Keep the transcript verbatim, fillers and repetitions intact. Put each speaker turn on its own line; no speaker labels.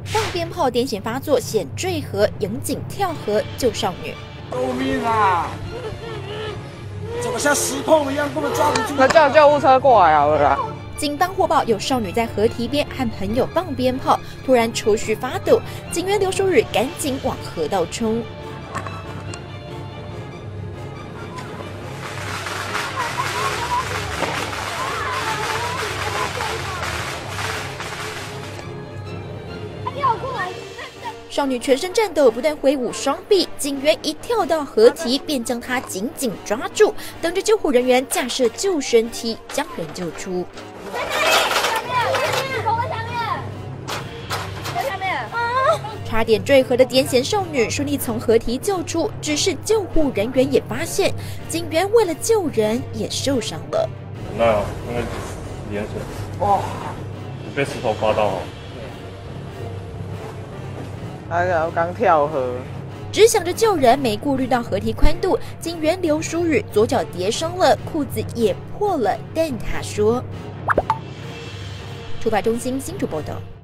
放鞭炮癫痫发作，险坠河，引警跳河救少女。
救命啊！怎么像石头一样，根本抓不住？
那叫救护车过来好了啦。
警方获报有少女在河堤边和朋友放鞭炮，突然抽搐发抖，警员刘淑宇赶紧往河道冲。少女全身颤抖，不断挥舞双臂，警员一跳到河堤，便将她紧紧抓住，等着救护人员架设救生梯将人救出。差点坠河的癫痫少女顺利从河堤救出，只是救护人员也发现，警员为了救人也受伤了。
那那个淹水，哇，被石头刮到哦。
他刚跳河，
只想着救人，没顾虑到河堤宽度。警员刘淑宇左脚跌伤了，裤子也破了，但他说，出发中心新竹报道。